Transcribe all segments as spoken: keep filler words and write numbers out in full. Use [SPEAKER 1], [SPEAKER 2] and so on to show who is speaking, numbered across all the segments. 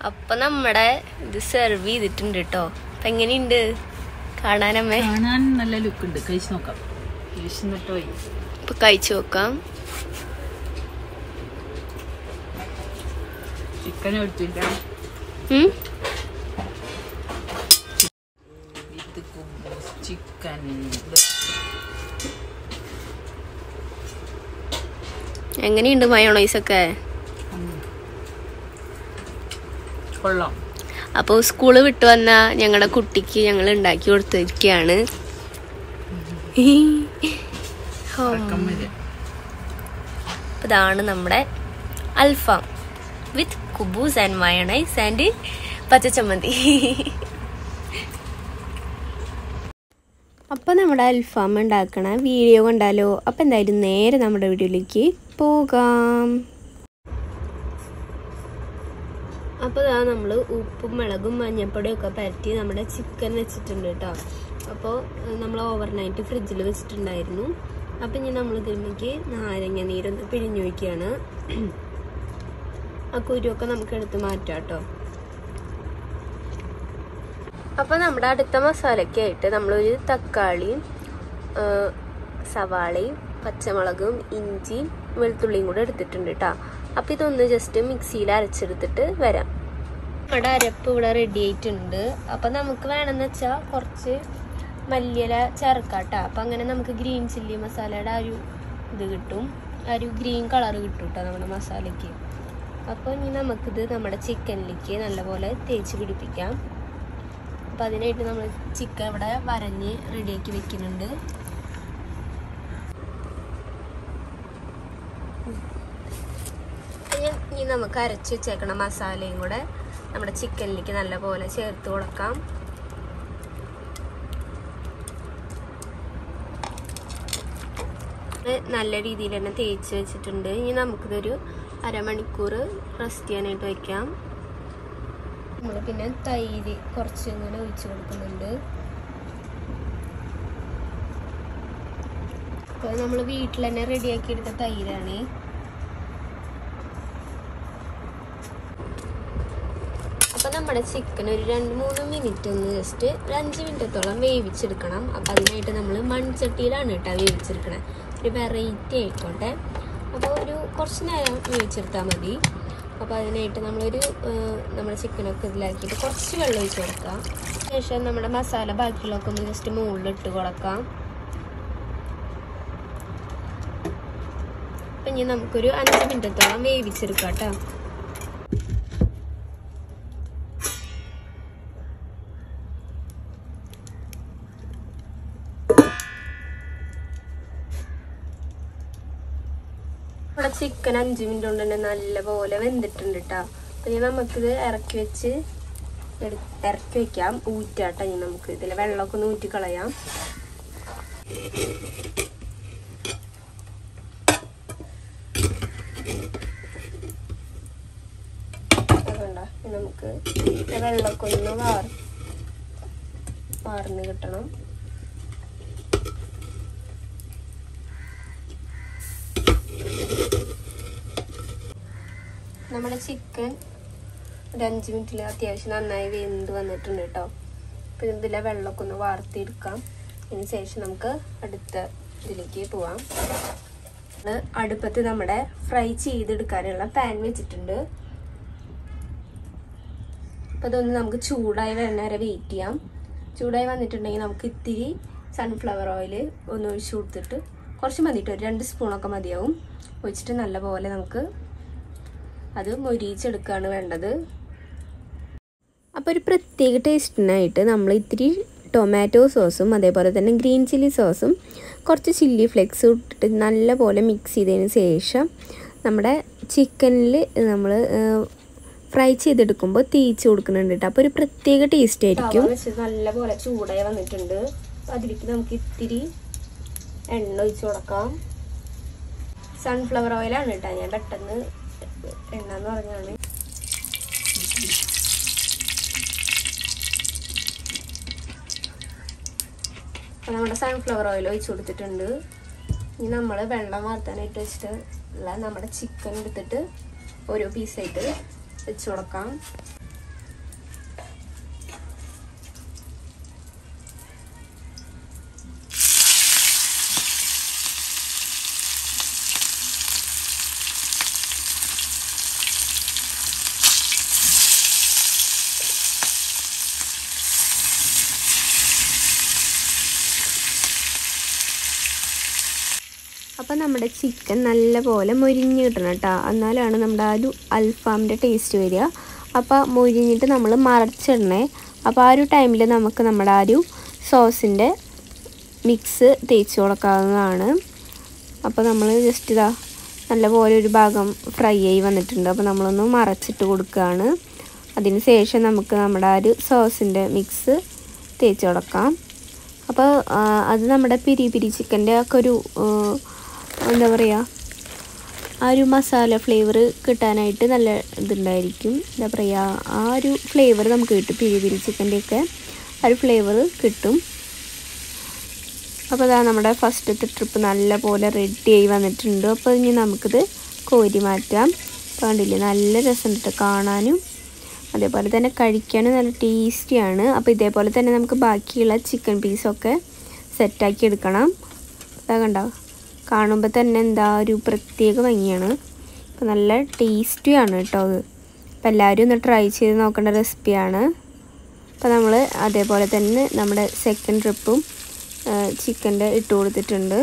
[SPEAKER 1] അപ്പൊ നമ്മടെ ഇത് സെർവ് ചെയ്തിട്ടുണ്ട് കേട്ടോ. അപ്പൊ എങ്ങനെയുണ്ട് കാണാനമ്മേ?
[SPEAKER 2] കാണാൻ നല്ല ലുക്ക് ഉണ്ട്. കഴിച്ചു നോക്കാം.
[SPEAKER 1] ഇപ്പൊ കഴിച്ചു നോക്കാം.
[SPEAKER 2] ചിക്കൻ എടുത്തില്ല, ചിക്കൻ
[SPEAKER 1] എങ്ങനെയുണ്ട് മയോണൈസ് ഒക്കെ?
[SPEAKER 2] കൊള്ളാം.
[SPEAKER 1] അപ്പോൾ സ്കൂള് വിട്ട് വന്ന ഞങ്ങളുടെ കുട്ടിക്ക് ഞങ്ങൾ ഉണ്ടാക്കി കൊടുത്തിരിക്കുകയാണ്. ഇതാണ് നമ്മുടെ അൽഫാം വിത്ത് കുബൂസ് ആൻഡ് മയോണൈസ് ആൻഡ് പച്ചച്ചമ്മന്തി. അപ്പം നമ്മുടെ അൽഫാം ഉണ്ടാക്കണ വീഡിയോ കണ്ടാലോ? അപ്പം എന്തായാലും നേരെ നമ്മുടെ വീഡിയോയിലേക്ക് പോകാം. അപ്പോൾ ഇതാ നമ്മൾ ഉപ്പും മുളകും മഞ്ഞപ്പൊടിയും ഒക്കെ പരത്തി നമ്മുടെ ചിക്കൻ വെച്ചിട്ടുണ്ട് കേട്ടോ. അപ്പോൾ നമ്മൾ ഓവർനൈറ്റ് ഫ്രിഡ്ജിൽ വെച്ചിട്ടുണ്ടായിരുന്നു. അപ്പം ഇനി നമ്മൾ ഇതിലേക്ക് നാരങ്ങ നീരൊന്ന് പിഴിഞ്ഞു വയ്ക്കുകയാണ്. ആ കുരുവൊക്കെ നമുക്ക് എടുത്ത് മാറ്റാം കേട്ടോ. അപ്പോൾ നമ്മുടെ അടുത്ത മസാലയ്ക്കായിട്ട് നമ്മളൊരു തക്കാളിയും സവാളയും പച്ചമുളകും ഇഞ്ചിയും വെളുത്തുള്ളിയും കൂടെ എടുത്തിട്ടുണ്ട് കേട്ടോ. അപ്പം ഇതൊന്ന് ജസ്റ്റ് മിക്സിയിൽ അരച്ചെടുത്തിട്ട് വരാം. നമ്മുടെ അരപ്പ് ഇവിടെ റെഡി ആയിട്ടുണ്ട്. അപ്പം നമുക്ക് വേണമെന്ന് വെച്ചാൽ കുറച്ച് മല്ലിയില ചേർക്കാട്ടോ. അപ്പം അങ്ങനെ നമുക്ക് ഗ്രീൻ ചില്ലി മസാലയുടെ ആ ഒരു ഇത് കിട്ടും, ആ ഒരു ഗ്രീൻ കളർ കിട്ടും കേട്ടോ നമ്മുടെ മസാലയ്ക്ക്. അപ്പോൾ ഇനി നമുക്കിത് നമ്മുടെ ചിക്കനിലേക്ക് നല്ലപോലെ തേച്ച് പിടിപ്പിക്കാം. അപ്പം അതിനായിട്ട് നമ്മൾ ചിക്കൻ ഇവിടെ വരഞ്ഞ് റെഡിയാക്കി വെക്കുന്നുണ്ട്. ഇനി നമുക്ക് അരച്ച് വെച്ചേക്കണ മസാലയും കൂടെ നമ്മുടെ ചിക്കനിലേക്ക് നല്ലപോലെ ചേർത്ത് കൊടുക്കാം. നല്ല രീതിയിൽ തന്നെ തേച്ച് വെച്ചിട്ടുണ്ട്. ഇനി നമുക്കിതൊരു അരമണിക്കൂർ റെസ്റ്റ് ചെയ്യാനായിട്ട് വയ്ക്കാം. നമ്മൾ പിന്നെ തൈര് കുറച്ച് ഇങ്ങനെ ഒഴിച്ച് കൊടുക്കുന്നുണ്ട്. അപ്പോൾ നമ്മൾ വീട്ടിൽ തന്നെ റെഡിയാക്കി എടുത്ത തൈരാണ്. അപ്പോൾ നമ്മുടെ ചിക്കൻ ഒരു രണ്ട് മൂന്ന് മിനിറ്റ് ഒന്ന് ജസ്റ്റ് ഒരു അഞ്ച് മിനിറ്റത്തോളം വേവിച്ചെടുക്കണം. അപ്പോൾ അതിനായിട്ട് നമ്മൾ മൺചട്ടിയിലാണ് കേട്ടോ വേവിച്ചെടുക്കണത്. ഒരു വെറൈറ്റി ആയിക്കോട്ടെ. അപ്പോൾ ഒരു കുറച്ച് നേരം വേവിച്ചെടുത്താൽ മതി. അപ്പോൾ അതിനായിട്ട് നമ്മളൊരു നമ്മുടെ ചിക്കനൊക്കെ ഇതിലാക്കിയിട്ട് കുറച്ച് വെള്ളം ഒഴിച്ച് കൊടുക്കാം. ശേഷം നമ്മുടെ മസാല ബാക്കിയുള്ളതൊക്കെ ഒന്ന് ജസ്റ്റ് മുകളിലിട്ട് കൊടുക്കാം. അപ്പം ഇനി നമുക്കൊരു അഞ്ച് മിനിറ്റത്തോളം വേവിച്ചെടുക്കാം കേട്ടോ. നമ്മുടെ ചിക്കൻ അഞ്ച് മിനിറ്റ് കൊണ്ട് തന്നെ നല്ലപോലെ വെന്തിട്ടുണ്ട് കേട്ടോ. അപ്പം ഇനി നമുക്കിത് ഇറക്കി വെച്ച് ഇറക്കി വെക്കാം. ഊറ്റാട്ടോ. ഇനി നമുക്ക് ഇതിൽ വെള്ളമൊക്കെ ഒന്ന് ഊറ്റി കളയാം. അതുകൊണ്ടാ നമുക്ക് വെള്ളമൊക്കെ ഒന്ന് വാർ വാർന്ന് കിട്ടണം. നമ്മുടെ ചിക്കൻ ഒരു അഞ്ച് മിനിറ്റിൽ അത്യാവശ്യം നന്നായി വെന്ത് വന്നിട്ടുണ്ട് കേട്ടോ. അപ്പം ഇതിലെ വെള്ളമൊക്കെ ഒന്ന് വാർത്തിയെടുക്കാം. അതിന് ശേഷം നമുക്ക് അടുത്ത ഇതിലേക്ക് പോവാം. അടുപ്പത്ത് നമ്മുടെ ഫ്രൈ ചെയ്തെടുക്കാനുള്ള പാൻ വെച്ചിട്ടുണ്ട്. അപ്പം അതൊന്ന് നമുക്ക് ചൂടായി വരുന്ന വരെ വെയിറ്റ് ചെയ്യാം. ചൂടായി വന്നിട്ടുണ്ടെങ്കിൽ നമുക്ക് ഇത്തിരി സൺഫ്ലവർ ഓയിൽ ഒന്ന് ഒഴിച്ച് കൊടുത്തിട്ട് കുറച്ച് മതിയിട്ട് ഒരു രണ്ട് സ്പൂണൊക്കെ മതിയാവും. ഒഴിച്ചിട്ട് നല്ലപോലെ നമുക്ക് അത് മൊരിയിച്ചെടുക്കുകയാണ് വേണ്ടത്. അപ്പോൾ ഒരു പ്രത്യേക ടേസ്റ്റിനായിട്ട് നമ്മൾ ഇത്തിരി ടൊമാറ്റോ സോസും അതേപോലെ തന്നെ ഗ്രീൻ ചില്ലി സോസും കുറച്ച് ചില്ലി ഫ്ലെക്സ് ഇട്ടിട്ട് നല്ലപോലെ മിക്സ് ചെയ്തതിന് ശേഷം നമ്മുടെ ചിക്കനിൽ നമ്മൾ ഫ്രൈ ചെയ്തെടുക്കുമ്പോൾ തേച്ച് കൊടുക്കുന്നുണ്ട് കേട്ടോ. അപ്പോൾ ഒരു പ്രത്യേക ടേസ്റ്റ് ആയിരിക്കും. നല്ലപോലെ ചൂടായി വന്നിട്ടുണ്ട്. അപ്പോൾ അതിലേക്ക് നമുക്ക് ഇത്തിരി എണ്ണ ഒഴിച്ച് കൊടുക്കാം. സൺഫ്ലവർ ഓയിലാണ് കേട്ടോ. ഞാൻ പെട്ടെന്ന് എണ്ണ എന്ന് പറഞ്ഞാണ്. അപ്പോൾ നമ്മുടെ സൺഫ്ലവർ ഓയിൽ ഒഴിച്ച് കൊടുത്തിട്ടുണ്ട്. ഇനി നമ്മൾ വെള്ളം വാർത്താനായിട്ട് വെച്ചിട്ടുള്ള നമ്മുടെ ചിക്കൻ എടുത്തിട്ട് ഓരോ പീസായിട്ട് വെച്ച് കൊടുക്കാം. അപ്പം നമ്മുടെ ചിക്കൻ നല്ലപോലെ മൊരിഞ്ഞ് കിട്ടണം കേട്ടോ, എന്നാലാണ് നമ്മുടെ ആ ഒരു അൽഫാമിൻ്റെ ടേസ്റ്റ് വരിക. അപ്പോൾ മൊരിഞ്ഞിട്ട് നമ്മൾ മറച്ചിടണേ. അപ്പോൾ ആ ഒരു ടൈമിൽ നമുക്ക് നമ്മുടെ ആ ഒരു സോസിൻ്റെ മിക്സ് തേച്ച് കൊടുക്കാവുന്നതാണ്. അപ്പോൾ നമ്മൾ ജസ്റ്റ് ഇതാ നല്ലപോലെ ഒരു ഭാഗം ഫ്രൈ ആയി വന്നിട്ടുണ്ട്. അപ്പോൾ നമ്മളൊന്ന് മറച്ചിട്ട് കൊടുക്കുകയാണ്. അതിന് ശേഷം നമുക്ക് നമ്മുടെ ആ ഒരു സോസിൻ്റെ മിക്സ് തേച്ച് കൊടുക്കാം. അപ്പോൾ അത് നമ്മുടെ പിരി പിരി ചിക്കൻ്റെ ഒക്കെ ഒരു എന്താ പറയുക, ആ ഒരു മസാല ഫ്ലേവർ കിട്ടാനായിട്ട് നല്ല ഇതുണ്ടായിരിക്കും. എന്താ പറയുക, ആ ഒരു ഫ്ലേവർ നമുക്ക് കിട്ടും. പിരി പിരി ചിക്കൻ്റെയൊക്കെ ആ ഒരു ഫ്ലേവർ കിട്ടും. അപ്പോൾ അതാ നമ്മുടെ ഫസ്റ്റത്തെ ട്രിപ്പ് നല്ല പോലെ റെഡി ആയി വന്നിട്ടുണ്ട്. അപ്പോൾ ഇനി നമുക്കിത് കോരി മാറ്റാം. കണ്ടില്ലേ, നല്ല രസമുണ്ട് കാണാനും അതേപോലെ തന്നെ കഴിക്കാനും നല്ല ടേസ്റ്റിയാണ്. അപ്പോൾ ഇതേപോലെ തന്നെ നമുക്ക് ബാക്കിയുള്ള ചിക്കൻ പീസൊക്കെ സെറ്റാക്കി എടുക്കണം. അതാ കണ്ടോ, കാണുമ്പോൾ തന്നെ എന്താ ഒരു പ്രത്യേക ഭംഗിയാണ്. അപ്പോൾ നല്ല ടേസ്റ്റിയാണ് കേട്ടോ അത്. അപ്പോൾ എല്ലാവരും ഒന്ന് ട്രൈ ചെയ്ത് നോക്കേണ്ട റെസിപ്പിയാണ്. അപ്പോൾ നമ്മൾ അതേപോലെ തന്നെ നമ്മുടെ സെക്കൻഡ് ട്രിപ്പും ചിക്കൻ്റെ ഇട്ട് കൊടുത്തിട്ടുണ്ട്.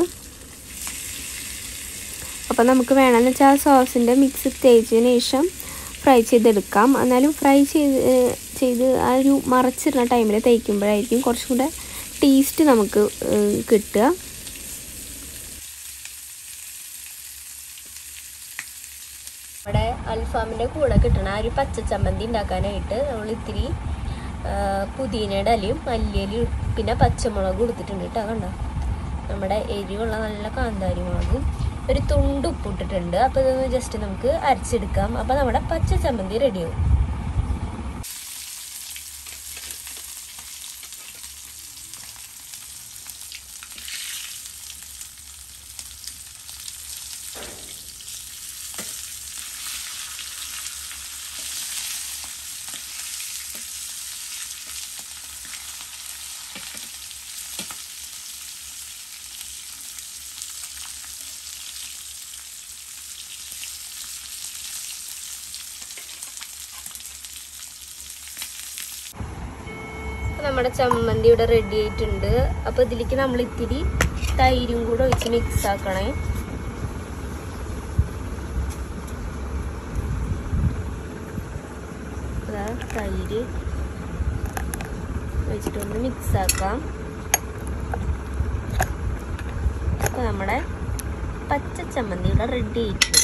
[SPEAKER 1] അപ്പോൾ നമുക്ക് വേണമെന്ന് വെച്ചാൽ ആ സോസിൻ്റെ മിക്സ് തേച്ചതിന് ശേഷം ഫ്രൈ ചെയ്തെടുക്കാം. എന്നാലും ഫ്രൈ ചെയ്ത് ചെയ്ത് ആ ഒരു മറച്ചിടുന്ന ടൈമിൽ തേക്കുമ്പോഴായിരിക്കും കുറച്ചും കൂടെ ടേസ്റ്റ് നമുക്ക് കിട്ടുക. നമ്മുടെ അൽഫാമിൻ്റെ കൂടെ കിട്ടണ ആ ഒരു പച്ച ചമ്മന്തി ഉണ്ടാക്കാനായിട്ട് നമ്മൾ ഇത്തിരി പുതിനയുടെ ഇലയും മല്ലിയിലയും പിന്നെ പച്ചമുളക് കൊടുത്തിട്ടുണ്ട് കേട്ടോ. കണ്ടോ, നമ്മുടെ എരിവുള്ള നല്ല കാന്താരി മുളകും ഒരു തുണ്ട് ഉപ്പിട്ടിട്ടുണ്ട്. അപ്പോൾ ഇതൊന്ന് ജസ്റ്റ് നമുക്ക് അരച്ചെടുക്കാം. അപ്പോൾ നമ്മുടെ പച്ച ചമ്മന്തി റെഡിയാവും. നമ്മുടെ ചമ്മന്തി ഇവിടെ റെഡി ആയിട്ടുണ്ട്. അപ്പോൾ ഇതിലേക്ക് നമ്മൾ ഇത്തിരി തൈരും കൂടെ ഒഴിച്ച് മിക്സ് ആക്കണേ. തൈര് ഒഴിച്ചിട്ടൊന്ന് മിക്സ് ആക്കാം. അപ്പോൾ നമ്മുടെ പച്ച ചമ്മന്തി ഇവിടെ റെഡി ആയിട്ടുണ്ട്.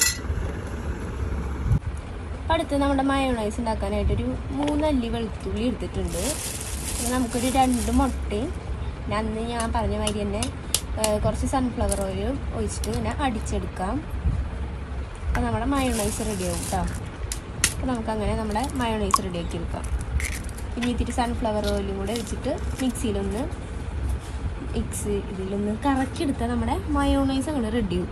[SPEAKER 1] അടുത്ത് നമ്മുടെ മയോണൈസ് ഉണ്ടാക്കാനായിട്ടൊരു മൂന്നല്ലി വെളുത്തുള്ളി എടുത്തിട്ടുണ്ട്. നമുക്കൊരു രണ്ട് മുട്ടയും പിന്നെ അന്ന് ഞാൻ പറഞ്ഞ മാതിരി തന്നെ കുറച്ച് സൺഫ്ലവർ ഓയിലും ഒഴിച്ചിട്ട് ഇങ്ങനെ അടിച്ചെടുക്കാം. അപ്പോൾ നമ്മുടെ മയോണൈസ് റെഡിയാവും കേട്ടോ. അപ്പോൾ നമുക്കങ്ങനെ നമ്മുടെ മയോണൈസ് റെഡിയാക്കി എടുക്കാം. പിന്നെ ഇത്തിരി സൺഫ്ലവർ ഓയിലും കൂടെ ഒഴിച്ചിട്ട് മിക്സിയിലൊന്ന് മിക്സ് ഇതിലൊന്ന് കറക്കിയെടുത്താൽ നമ്മുടെ മയോണൈസ് അങ്ങനെ റെഡിയാവും.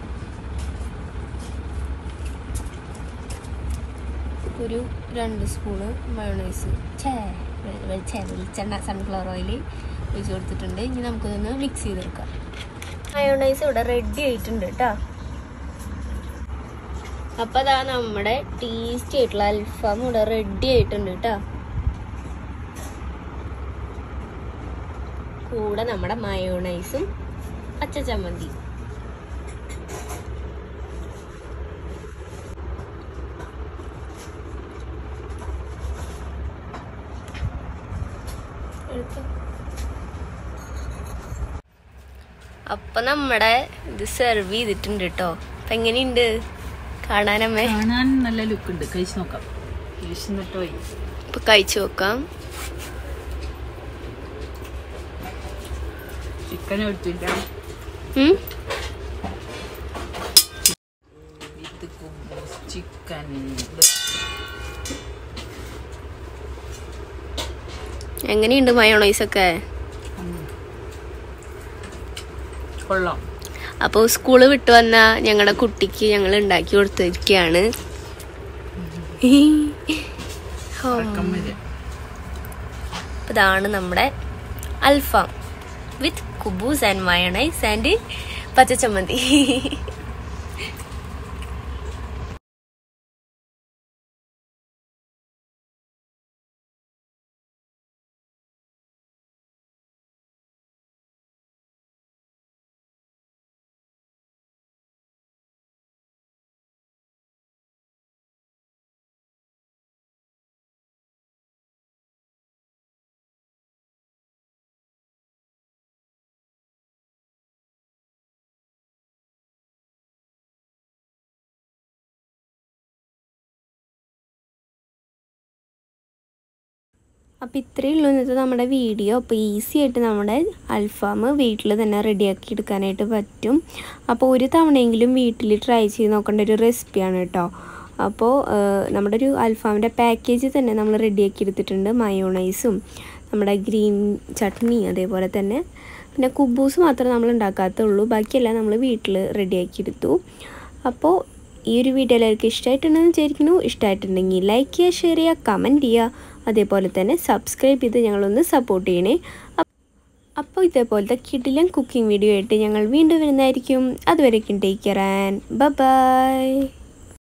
[SPEAKER 1] ഒരു രണ്ട് സ്പൂണ് മയോണൈസ് ചേ വെളിച്ചെണ്ണ സൺഫ്ലവർ ഓയിൽ ഒഴിച്ച് കൊടുത്തിട്ടുണ്ട്. ഇനി നമുക്കിതൊന്ന് മിക്സ് ചെയ്തെടുക്കാം. മയോണൈസ് ഇവിടെ റെഡി ആയിട്ടുണ്ട് കേട്ടോ. അപ്പോൾ അതാ നമ്മുടെ ടേസ്റ്റി ആയിട്ടുള്ള അൽഫാം ഇവിടെ റെഡി ആയിട്ടുണ്ട് കേട്ടോ. കൂടെ നമ്മുടെ മയോണൈസും പച്ച ചമ്മന്തി. അപ്പൊ നമ്മുടെ ഇത് സെർവ് ചെയ്തിട്ടുണ്ട് കേട്ടോ. അപ്പൊ എങ്ങനെയുണ്ട് കാണാനമ്മേ?
[SPEAKER 2] കാണാൻ നല്ല ലുക്ക് ഉണ്ട്. കഴിച്ചു നോക്കാം.
[SPEAKER 1] അപ്പൊ കഴിച്ചു നോക്കാം.
[SPEAKER 2] ചിക്കൻ എടുത്തില്ല, ചിക്കൻ
[SPEAKER 1] എങ്ങനെയുണ്ട് മയോണൈസ് ഒക്കെ?
[SPEAKER 2] കൊള്ളാം.
[SPEAKER 1] അപ്പോൾ സ്കൂള് വിട്ട് വന്ന ഞങ്ങളുടെ കുട്ടിക്ക് ഞങ്ങൾ ഉണ്ടാക്കി കൊടുത്തിരിക്കുകയാണ്. ഇതാണ് നമ്മുടെ അൽഫാം വിത്ത് കുബൂസ് ആൻഡ് മയോണൈസ് ആൻഡ് പച്ചച്ചമ്മന്തി. അപ്പോൾ ഇത്രയേ ഉള്ളൂ ഇന്നത്തെ നമ്മുടെ വീഡിയോ. അപ്പോൾ ഈസി ആയിട്ട് നമ്മുടെ അൽഫാം വീട്ടിൽ തന്നെ റെഡിയാക്കി എടുക്കാനായിട്ട് പറ്റും. അപ്പോൾ ഒരു തവണയെങ്കിലും വീട്ടിൽ ട്രൈ ചെയ്ത് നോക്കേണ്ട ഒരു റെസിപ്പിയാണ് കേട്ടോ. അപ്പോൾ നമ്മുടെ ഒരു അൽഫാമിൻ്റെ പാക്കേജ് തന്നെ നമ്മൾ റെഡിയാക്കി എടുത്തിട്ടുണ്ട്. മയോണൈസും നമ്മുടെ ഗ്രീൻ ചട്നി അതേപോലെ തന്നെ പിന്നെ കുബൂസ് മാത്രമേ നമ്മൾ ഉണ്ടാക്കാത്തുള്ളൂ. ബാക്കിയെല്ലാം നമ്മൾ വീട്ടിൽ റെഡിയാക്കി എടുത്തു. അപ്പോൾ ഈ ഒരു വീഡിയോ എല്ലാവർക്കും ഇഷ്ടമായിട്ടുണ്ടെന്ന് വിചാരിക്കുന്നു. ഇഷ്ടമായിട്ടുണ്ടെങ്കിൽ ലൈക്ക് ചെയ്യുക, ഷെയർ ചെയ്യുക, കമൻറ്റ് ചെയ്യുക. അതേപോലെ തന്നെ സബ്സ്ക്രൈബ് ചെയ്ത് ഞങ്ങളൊന്ന് സപ്പോർട്ട് ചെയ്യണേ. അപ്പോൾ ഇതേപോലത്തെ കിടിലൻ കുക്കിംഗ് വീഡിയോ ആയിട്ട് ഞങ്ങൾ വീണ്ടും വരുന്നതായിരിക്കും. അതുവരേക്കും take care and bye by.